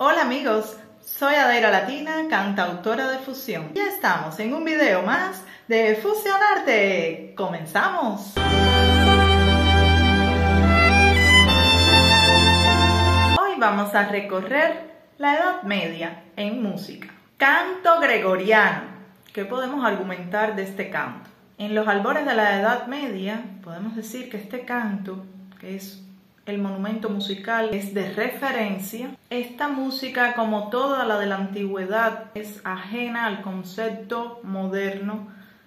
Hola amigos, soy Adaira Latina, cantautora de fusión. Ya estamos en un video más de Fusionarte. ¡Comenzamos! Hoy vamos a recorrer la Edad Media en música. Canto gregoriano. ¿Qué podemos argumentar de este canto? En los albores de la Edad Media podemos decir que este canto, que es el monumento musical, es de referencia. Esta música, como toda la de la antigüedad, es ajena al concepto moderno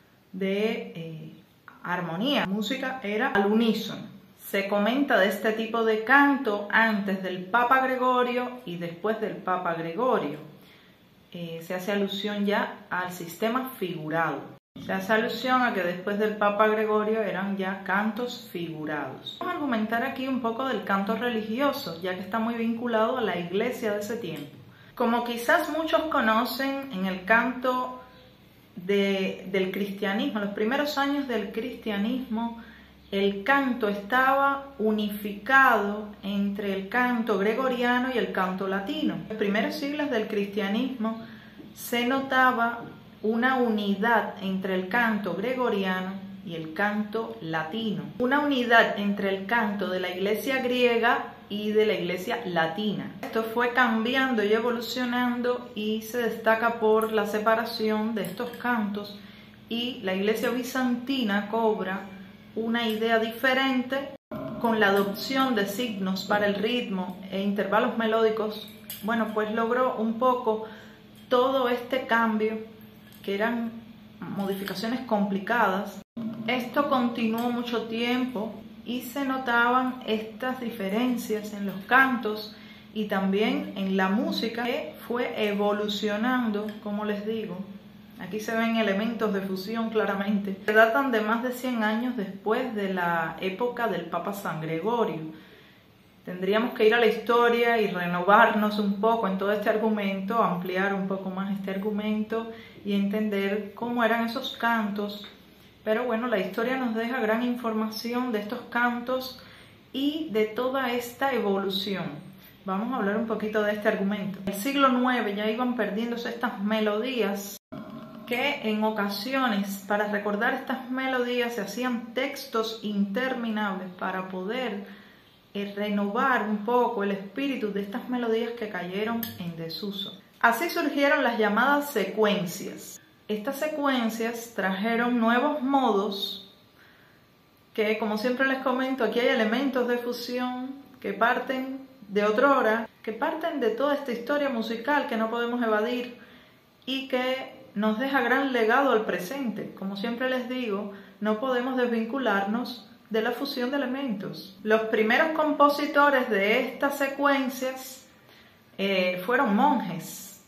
de armonía. La música era al unísono. Se comenta de este tipo de canto antes del Papa Gregorio y después del Papa Gregorio. Se hace alusión ya al sistema figurado. Se hace alusión a que después del Papa Gregorio eran ya cantos figurados. Vamos a argumentar aquí un poco del canto religioso, ya que está muy vinculado a la iglesia de ese tiempo. Como quizás muchos conocen, en el canto del cristianismo, los primeros años del cristianismo, el canto estaba unificado entre el canto gregoriano y el canto latino. En los primeros siglos del cristianismo se notaba una unidad entre el canto gregoriano y el canto latino. Una unidad entre el canto de la iglesia griega y de la iglesia latina. Esto fue cambiando y evolucionando y se destaca por la separación de estos cantos, y la iglesia bizantina cobra una idea diferente con la adopción de signos para el ritmo e intervalos melódicos. Bueno, pues logró un poco todo este cambio, que eran modificaciones complicadas. Esto continuó mucho tiempo y se notaban estas diferencias en los cantos y también en la música, que fue evolucionando, como les digo. Aquí se ven elementos de fusión claramente, que datan de más de 100 años después de la época del Papa San Gregorio. Tendríamos que ir a la historia y renovarnos un poco en todo este argumento, ampliar un poco más este argumento y entender cómo eran esos cantos. Pero bueno, la historia nos deja gran información de estos cantos y de toda esta evolución. Vamos a hablar un poquito de este argumento. En el siglo IX ya iban perdiéndose estas melodías, que en ocasiones, para recordar estas melodías, se hacían textos interminables para poder renovar un poco el espíritu de estas melodías que cayeron en desuso. Así surgieron las llamadas secuencias. Estas secuencias trajeron nuevos modos que, como siempre les comento, aquí hay elementos de fusión que parten de otrora, que parten de toda esta historia musical que no podemos evadir y que nos deja gran legado al presente. Como siempre les digo, no podemos desvincularnos de la fusión de elementos. Los primeros compositores de estas secuencias fueron monjes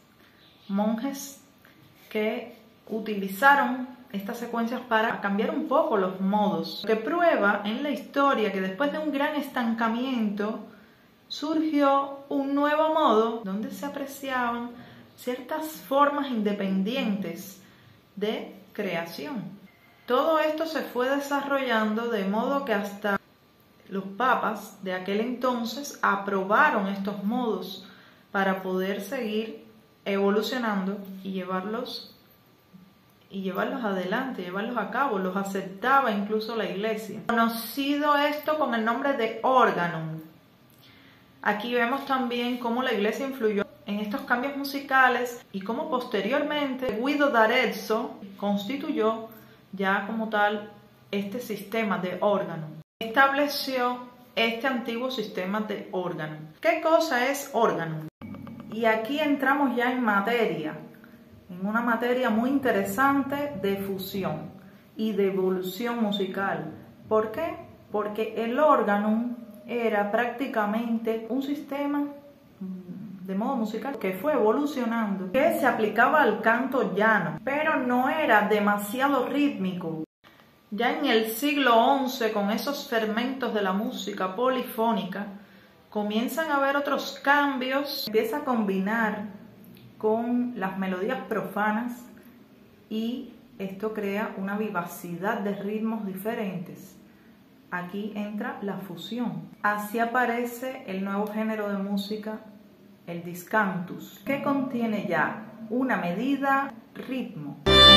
que utilizaron estas secuencias para cambiar un poco los modos, que prueba en la historia que después de un gran estancamiento surgió un nuevo modo donde se apreciaban ciertas formas independientes de creación. Todo esto se fue desarrollando de modo que hasta los papas de aquel entonces aprobaron estos modos para poder seguir evolucionando y llevarlos adelante, llevarlos a cabo. Los aceptaba incluso la iglesia. Conocido esto con el nombre de órgano. Aquí vemos también cómo la iglesia influyó en estos cambios musicales y cómo posteriormente Guido d'Arezzo constituyó ya como tal este sistema de órgano. Estableció este antiguo sistema de órgano. ¿Qué cosa es órgano? Y aquí entramos ya en materia, en una materia muy interesante de fusión y de evolución musical. ¿Por qué? Porque el órgano era prácticamente un sistema de modo musical que fue evolucionando, que se aplicaba al canto llano, pero no era demasiado rítmico. Ya en el siglo XI, con esos fermentos de la música polifónica, comienzan a haber otros cambios, empieza a combinar con las melodías profanas y esto crea una vivacidad de ritmos diferentes. Aquí entra la fusión. Así aparece el nuevo género de música el discantus, que contiene ya una medida, ritmo.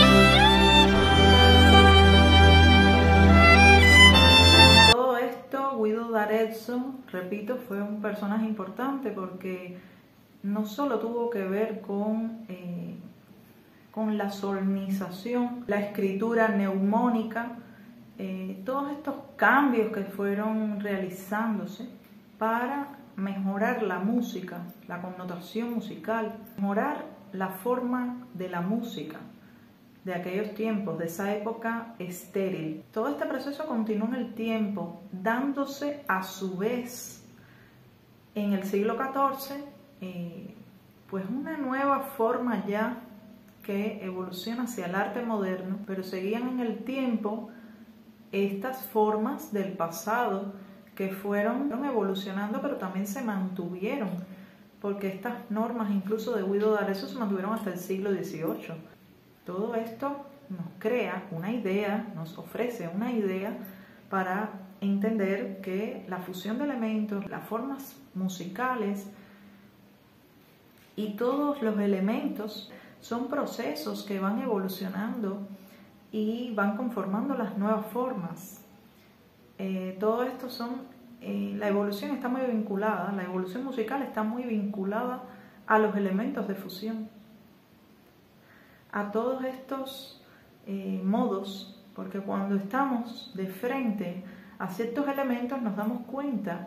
Todo esto, Guido d'Arezzo, repito, fue un personaje importante porque no solo tuvo que ver con la solmización, la escritura neumónica, todos estos cambios que fueron realizándose para mejorar la música, la connotación musical, mejorar la forma de la música de aquellos tiempos, de esa época estéril. Todo este proceso continuó en el tiempo, dándose a su vez en el siglo XIV pues una nueva forma ya que evoluciona hacia el arte moderno, pero seguían en el tiempo estas formas del pasado que fueron evolucionando, pero también se mantuvieron, porque estas normas incluso de Guido d'Arezzo se mantuvieron hasta el siglo XVIII. Todo esto nos crea una idea, nos ofrece una idea para entender que la fusión de elementos, las formas musicales y todos los elementos son procesos que van evolucionando y van conformando las nuevas formas. Todo esto la evolución está muy vinculada, la evolución musical está muy vinculada a los elementos de fusión, a todos estos modos, porque cuando estamos de frente a ciertos elementos nos damos cuenta,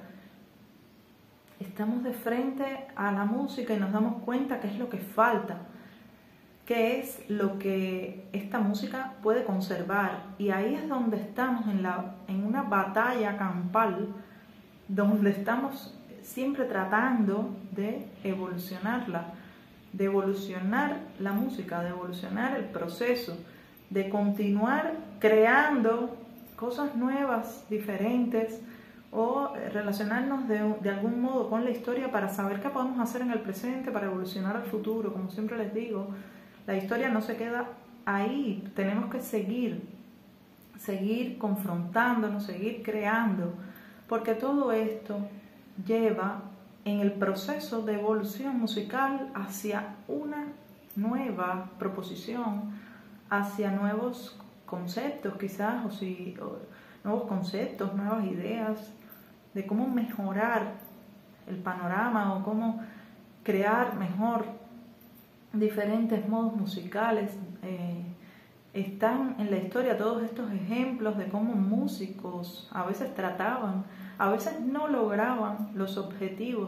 estamos de frente a la música y nos damos cuenta qué es lo que falta, qué es lo que esta música puede conservar, y ahí es donde estamos en una batalla campal, donde estamos siempre tratando de evolucionarla, de evolucionar la música, de evolucionar el proceso, de continuar creando cosas nuevas, diferentes, o relacionarnos de algún modo con la historia para saber qué podemos hacer en el presente para evolucionar al futuro. Como siempre les digo, la historia no se queda ahí, tenemos que seguir confrontándonos, seguir creando, porque todo esto lleva en el proceso de evolución musical hacia una nueva proposición, hacia nuevos conceptos quizás, o nuevos conceptos, nuevas ideas de cómo mejorar el panorama o cómo crear mejor diferentes modos musicales. Están en la historia todos estos ejemplos de cómo músicos a veces trataban, a veces no lograban los objetivos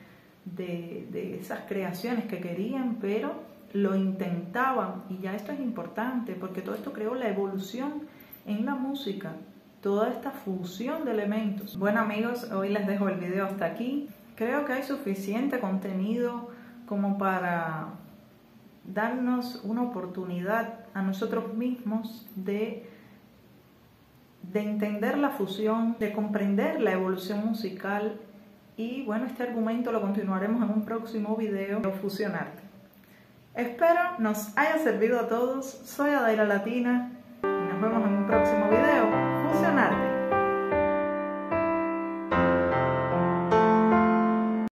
de esas creaciones que querían, pero lo intentaban, y ya esto es importante porque todo esto creó la evolución en la música, toda esta fusión de elementos. Bueno amigos, hoy les dejo el video hasta aquí. Creo que hay suficiente contenido como para darnos una oportunidad a nosotros mismos de entender la fusión, de comprender la evolución musical, y bueno, este argumento lo continuaremos en un próximo video, Fusionarte. Espero nos haya servido a todos. Soy Adaira Latina y nos vemos en un próximo video, Fusionarte.